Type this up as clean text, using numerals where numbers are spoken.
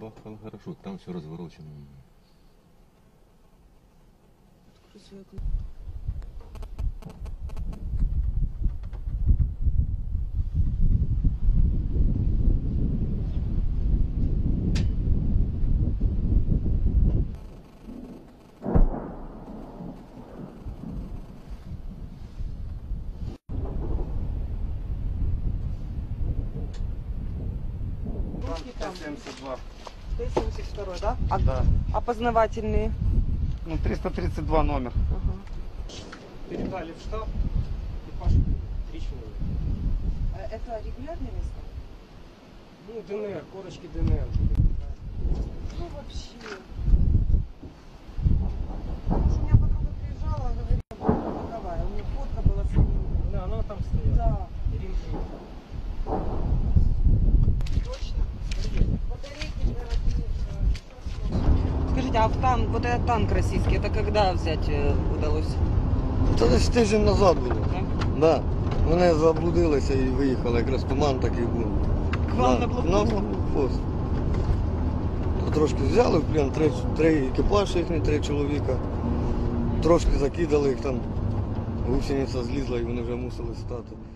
бахало хорошо, там все разворочено. Т-72. Т-72, да? Да. Опознавательные. Ну, 332 номер. Ага. Передали в штаб, экипаж 3 человека. Это регулярные места? Ну, ДНР, корочки ДНР. Ну, вообще. У меня подруга приезжала, говорила, давай, у нее фотка была с ним. Да, она там стояла. Да. Рим. Точно? Батарейки Скажите, а в танк, вот этот танк российский, это когда взять удалось? Це десь тиждень назад було. Так? Да. Вони заблудилися і виїхали, якраз туман такий був. К вам на блокпост? На блокпост. То трошки взяли в плен, три екіпажі їхні, 3 чоловіка. Трошки закидали їх там, гусениця злізла і вони вже мусили стати.